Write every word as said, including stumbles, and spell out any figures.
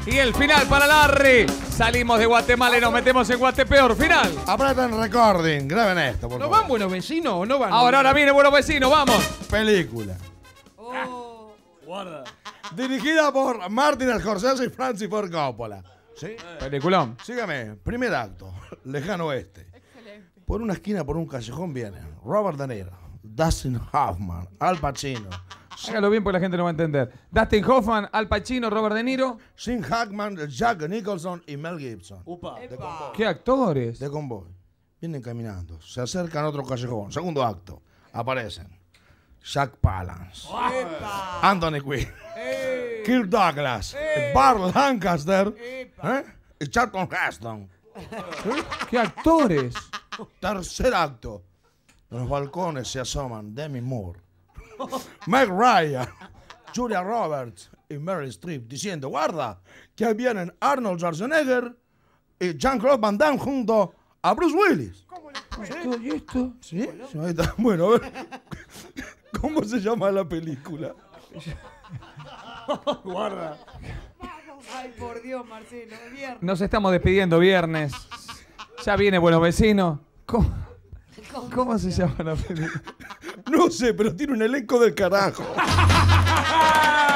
Y el final para Larry. Salimos de Guatemala y nos metemos en Guatepeor. Final. Apretan recording. Graben esto, por ¿No favor. van buenos vecinos o no van? Ahora, ahora viene Buenos Vecinos. Vamos. Película. Oh. Guarda. Dirigida por Martin Scorsese y Francis Ford Coppola. ¿Sí? Peliculón. Sígame. Primer acto. Lejano oeste. Excelente. Por una esquina, por un callejón vienen Robert De Niro, Dustin Hoffman, Al Pacino, Hágalo bien porque la gente no va a entender. Dustin Hoffman, Al Pacino, Robert De Niro. Sean Hackman, Jack Nicholson y Mel Gibson. Upa. Epa. ¿Qué actores? De convoy. Vienen caminando. Se acercan a otro callejón. Segundo acto. Aparecen Jack Palance, Epa. Anthony Quinn, Eh. Kirk Douglas, Eh. Burt Lancaster Epa. ¿eh? y Charlton Heston. ¿Qué actores? Tercer acto. De los balcones se asoman Demi Moore, Meg Ryan, Julia Roberts y Meryl Streep diciendo, guarda, que ahí vienen Arnold Schwarzenegger y Jean-Claude Van Damme junto a Bruce Willis. ¿Esto y esto? ¿Sí? Ahí está. Bueno, a ver. ¿Cómo se llama la película? Guarda. Ay, por Dios, Marcelo. Viernes. Nos estamos despidiendo viernes. Ya viene Buenos Vecinos. ¿Cómo, cómo se llama la película? No sé, pero tiene un elenco del carajo.